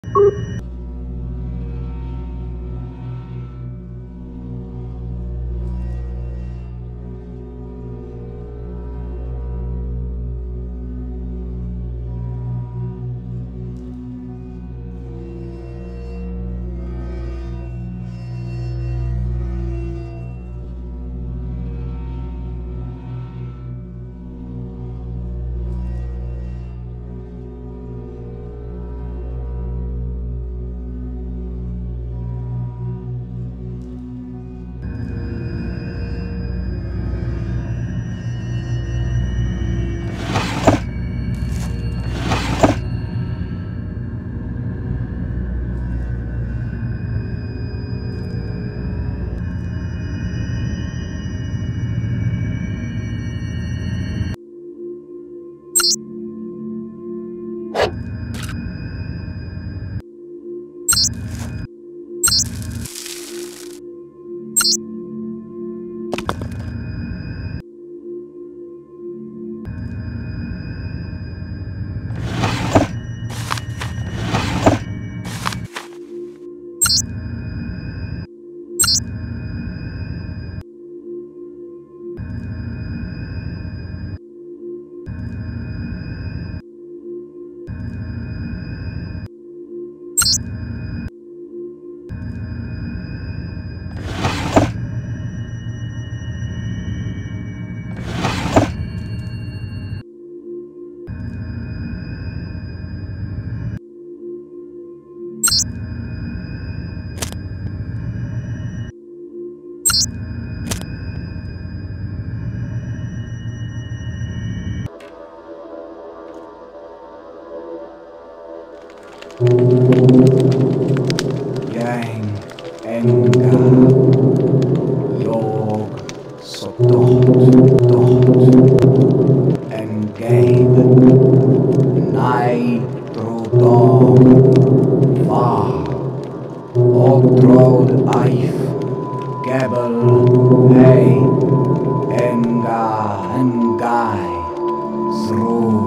Yang Enga Yog Sodot Engabe Nai Trodom Va Odrod Aif Gebel Hey Enga Engai Zru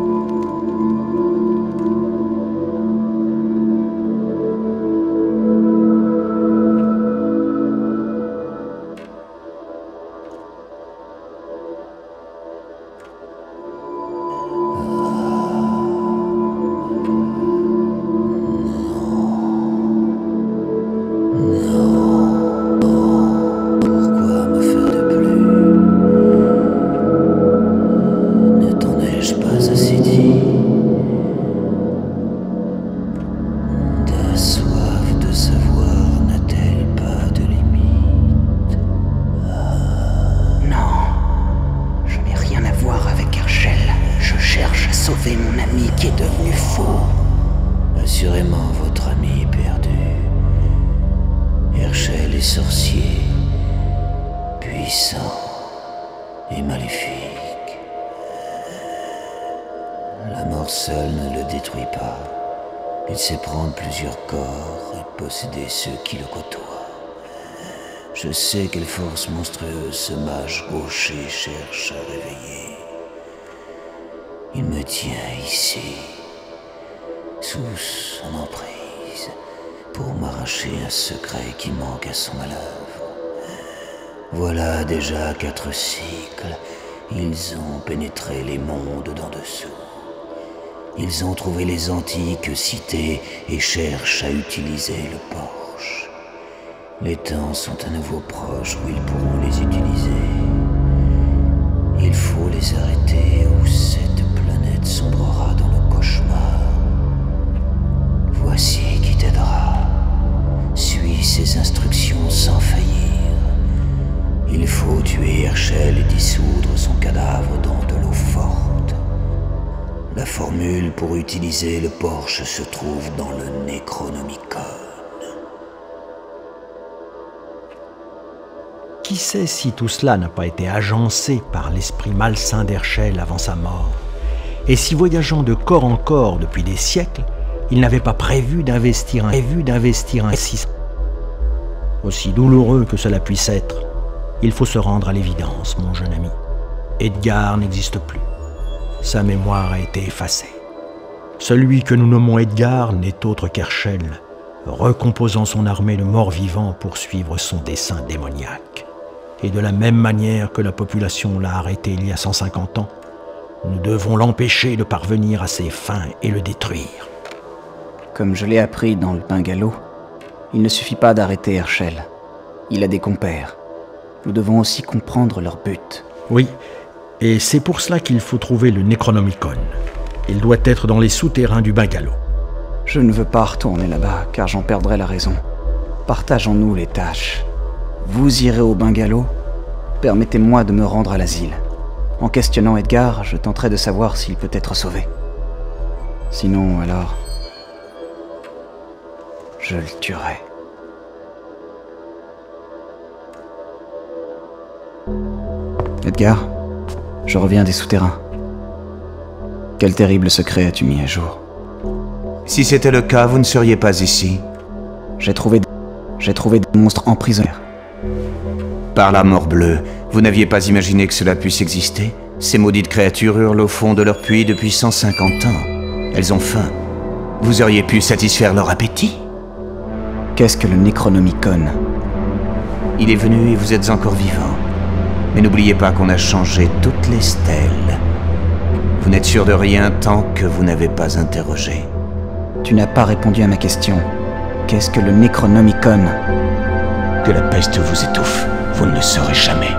sauver mon ami qui est devenu fou. Assurément, votre ami est perdu. Herschel est sorcier, puissant et maléfique. La mort seule ne le détruit pas. Il sait prendre plusieurs corps et posséder ceux qui le côtoient. Je sais quelle force monstrueuse ce mage gaucher cherche à réveiller. Il me tient ici, sous son emprise, pour m'arracher un secret qui manque à son malheur. Voilà déjà 4 cycles, ils ont pénétré les mondes d'en dessous. Ils ont trouvé les antiques cités et cherchent à utiliser le porche. Les temps sont à nouveau proches où ils pourront les utiliser. Il faut les arrêter ou cette planète sombrera dans le cauchemar. Voici qui t'aidera. Suis ses instructions sans faillir. Il faut tuer Herschel et dissoudre son cadavre dans de l'eau forte. La formule pour utiliser le porche se trouve dans le Necronomicon. Qui sait si tout cela n'a pas été agencé par l'esprit malsain d'Herschel avant sa mort, et si voyageant de corps en corps depuis des siècles, il n'avait pas prévu d'investir un si aussi douloureux que cela puisse être. Il faut se rendre à l'évidence, mon jeune ami. Edgar n'existe plus. Sa mémoire a été effacée. Celui que nous nommons Edgar n'est autre qu'Herschel, recomposant son armée de morts vivants pour suivre son dessein démoniaque. Et de la même manière que la population l'a arrêté il y a 150 ans, nous devons l'empêcher de parvenir à ses fins et le détruire. Comme je l'ai appris dans le bungalow, il ne suffit pas d'arrêter Herschel. Il a des compères. Nous devons aussi comprendre leur but. Oui, et c'est pour cela qu'il faut trouver le Necronomicon. Il doit être dans les souterrains du bungalow. Je ne veux pas retourner là-bas, car j'en perdrai la raison. Partageons-nous les tâches. Vous irez au bungalow. Permettez-moi de me rendre à l'asile. En questionnant Edgar, je tenterai de savoir s'il peut être sauvé. Sinon, alors... je le tuerai. Edgar, je reviens des souterrains. Quel terrible secret as-tu mis à jour? Si c'était le cas, vous ne seriez pas ici. J'ai trouvé des monstres emprisonnés. Par la mort bleue, vous n'aviez pas imaginé que cela puisse exister? Ces maudites créatures hurlent au fond de leur puits depuis 150 ans. Elles ont faim. Vous auriez pu satisfaire leur appétit? Qu'est-ce que le Necronomicon? Il est venu et vous êtes encore vivant. Mais n'oubliez pas qu'on a changé toutes les stèles. Vous n'êtes sûr de rien tant que vous n'avez pas interrogé. Tu n'as pas répondu à ma question. Qu'est-ce que le Necronomicon? Que la peste vous étouffe, vous ne le saurez jamais.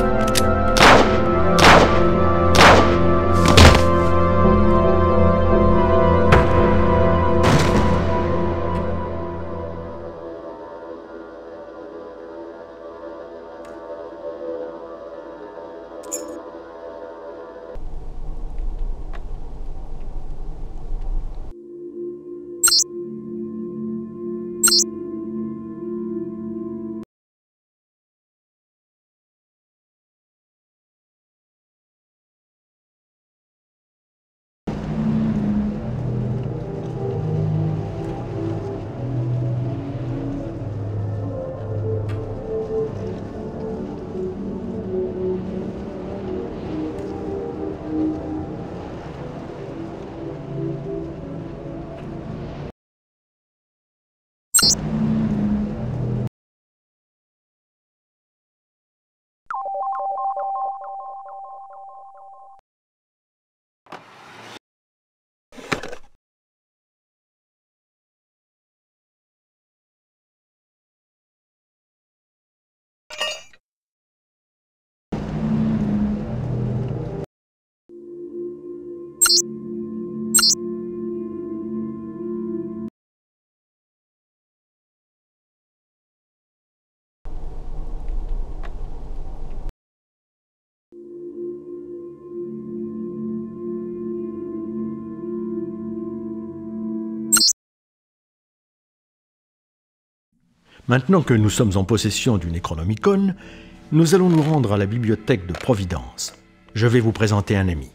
Maintenant que nous sommes en possession du Necronomicon, nous allons nous rendre à la bibliothèque de Providence. Je vais vous présenter un ami.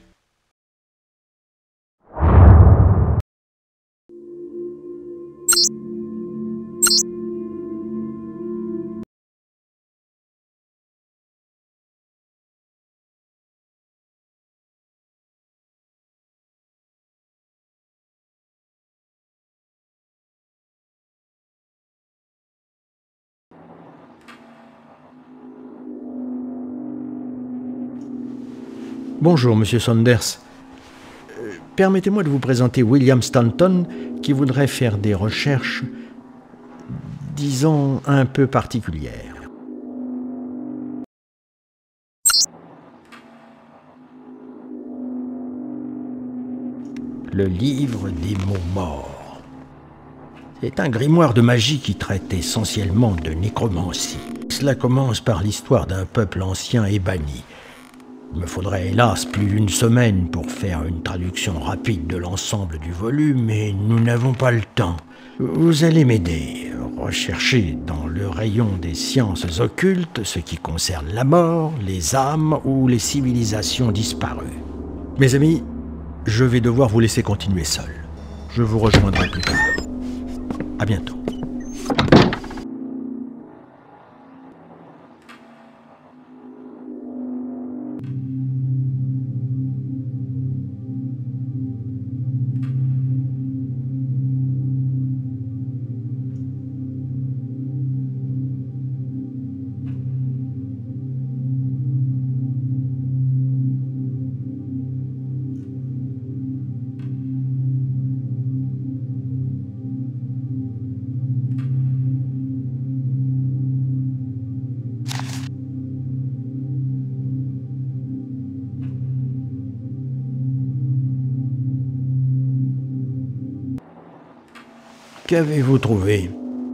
Bonjour, Monsieur Saunders. Permettez-moi de vous présenter William Stanton, qui voudrait faire des recherches, disons, un peu particulières. Le livre des mots morts. C'est un grimoire de magie qui traite essentiellement de nécromancie. Cela commence par l'histoire d'un peuple ancien et banni. Il me faudrait hélas plus d'une semaine pour faire une traduction rapide de l'ensemble du volume, mais nous n'avons pas le temps. Vous allez m'aider, rechercher dans le rayon des sciences occultes ce qui concerne la mort, les âmes ou les civilisations disparues. Mes amis, je vais devoir vous laisser continuer seul. Je vous rejoindrai plus tard. À bientôt. Qu'avez-vous trouvé?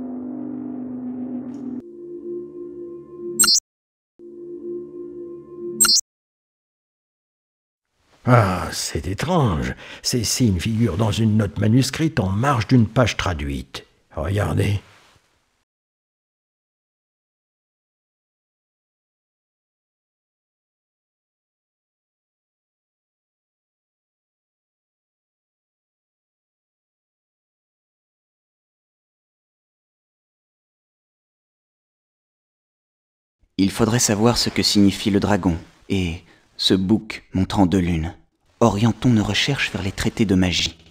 Ah, c'est étrange. Ces signes figurent dans une note manuscrite en marge d'une page traduite. Regardez. Il faudrait savoir ce que signifie le dragon, et ce bouc montrant deux lunes. Orientons nos recherches vers les traités de magie.